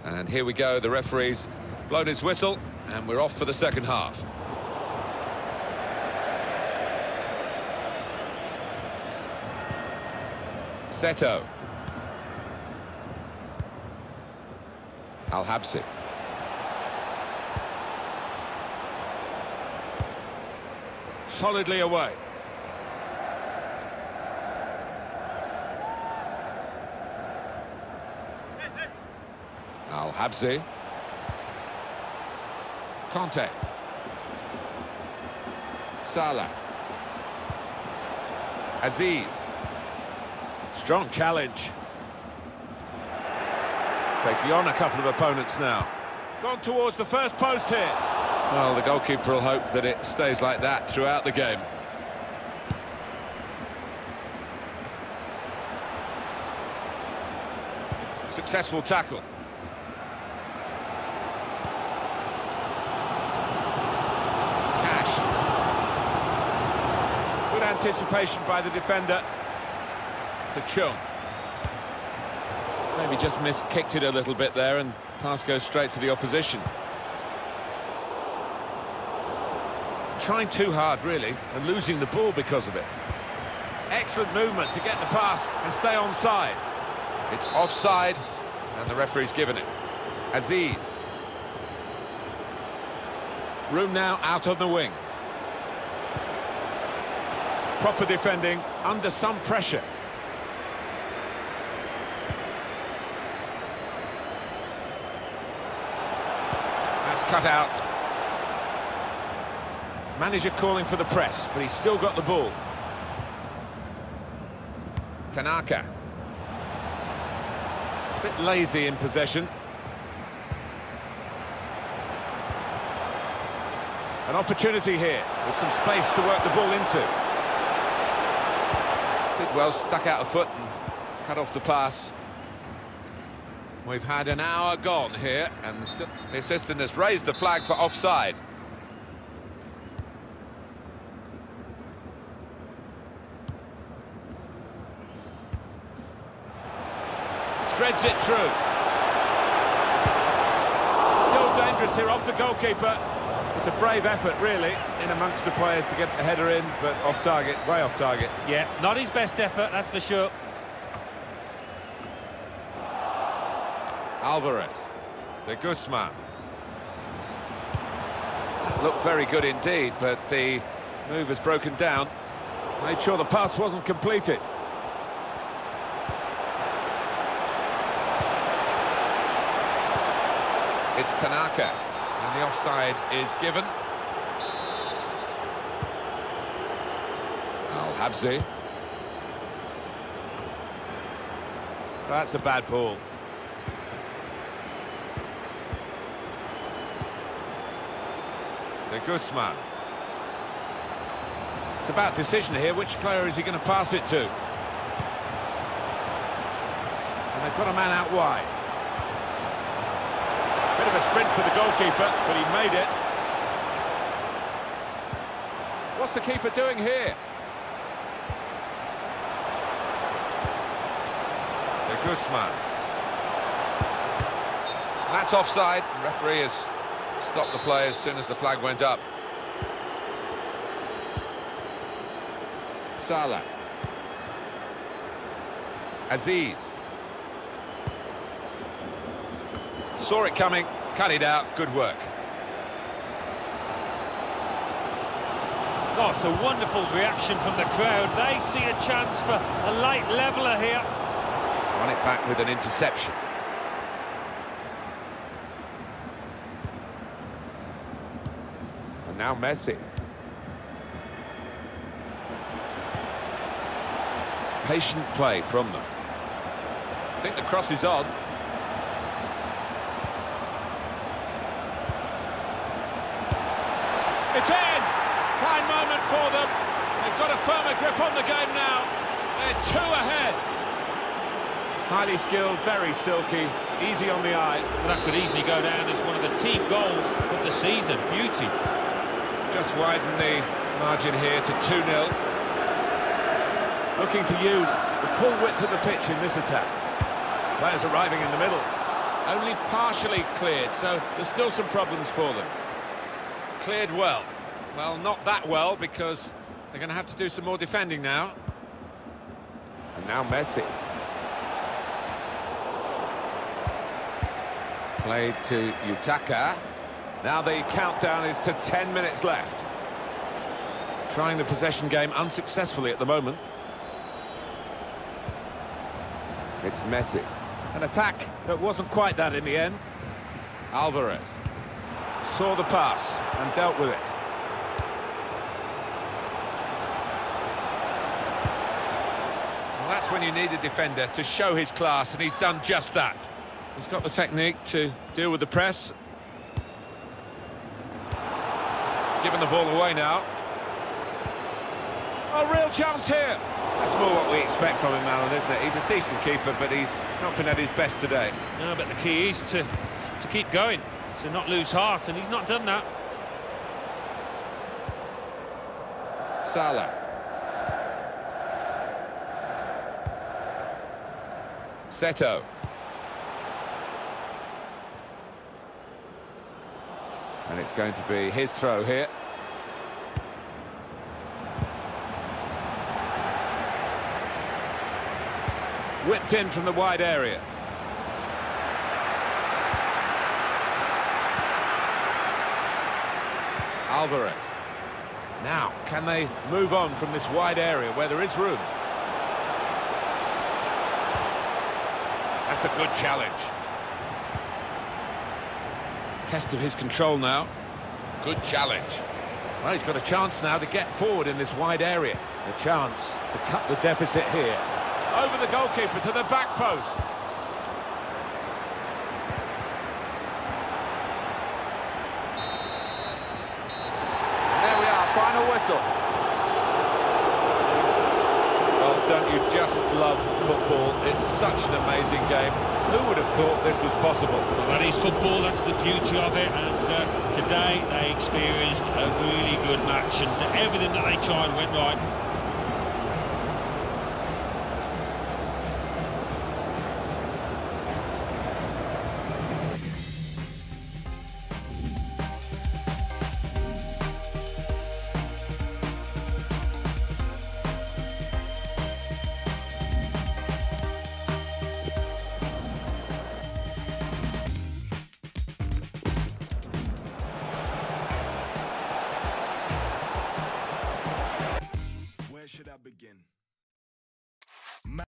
And here we go, the referee's blown his whistle, and we're off for the second half. Seto. Al-Habsi. Solidly away. Al-Habsi. Conte. Salah. Aziz. Strong challenge. Taking on a couple of opponents now. Gone towards the first post here. Well, the goalkeeper will hope that it stays like that throughout the game. Successful tackle. Cash. Good anticipation by the defender. To Chung. Maybe just kicked it a little bit there, and pass goes straight to the opposition. Trying too hard, really, and losing the ball because of it. Excellent movement to get the pass and stay onside. It's offside, and the referee's given it. Aziz. Room now out on the wing. Proper defending, under some pressure. That's cut out. Manager calling for the press, but he's still got the ball. Tanaka. It's a bit lazy in possession. An opportunity here, with some space to work the ball into. Did well, stuck out a foot and cut off the pass. We've had an hour gone here, and the assistant has raised the flag for offside. Threads it through. Still dangerous here off the goalkeeper. It's a brave effort, really, in amongst the players to get the header in, but off target, way off target. Yeah, not his best effort, that's for sure. Alvarez. De Guzman. Looked very good indeed, but the move has broken down. Made sure the pass wasn't completed. It's Tanaka, and the offside is given. Al-Habsi. That's a bad ball. De Guzman. It's about decision here. Which player is he going to pass it to? And they've got a man out wide. Bit of a sprint for the goalkeeper, but he made it. What's the keeper doing here? De Guzman. That's offside. The referee has stopped the play as soon as the flag went up. Salah. Aziz. Saw it coming, cut it out, good work. Oh, it's a wonderful reaction from the crowd. They see a chance for a late leveller here. Run it back with an interception. And now Messi. Patient play from them. I think the cross is on. It's in! Fine moment for them. They've got a firmer grip on the game now. They're 2 ahead. Highly skilled, very silky, easy on the eye. Well, that could easily go down as one of the team goals of the season. Beauty. Just widen the margin here to 2-0. Looking to use the full width of the pitch in this attack. Players arriving in the middle. Only partially cleared, so there's still some problems for them. Cleared well. Well, not that well, because they're going to have to do some more defending now. And now Messi. Played to Utaka. Now the countdown is to 10 minutes left. Trying the possession game unsuccessfully at the moment. It's Messi. An attack that wasn't quite that in the end. Alvarez. Saw the pass and dealt with it. Well, that's when you need a defender to show his class, and he's done just that. He's got the technique to deal with the press. Giving the ball away now. A real chance here. That's more what we expect from him, Alan, isn't it? He's a decent keeper, but he's not been at his best today. No, but the key is to keep going, to not lose heart, and he's not done that. Salah. Seto. And it's going to be his throw here. Whipped in from the wide area. Alvarez. Now, can they move on from this wide area where there is room? That's a good challenge. Test of his control now. Good challenge. Well, he's got a chance now to get forward in this wide area. A chance to cut the deficit here. Over the goalkeeper to the back post. There we are, final whistle. Well, don't you just love football? It's such an amazing game. Who would have thought this was possible? Well, that is football, that's the beauty of it, and today they experienced a really good match, and everything that they tried went right.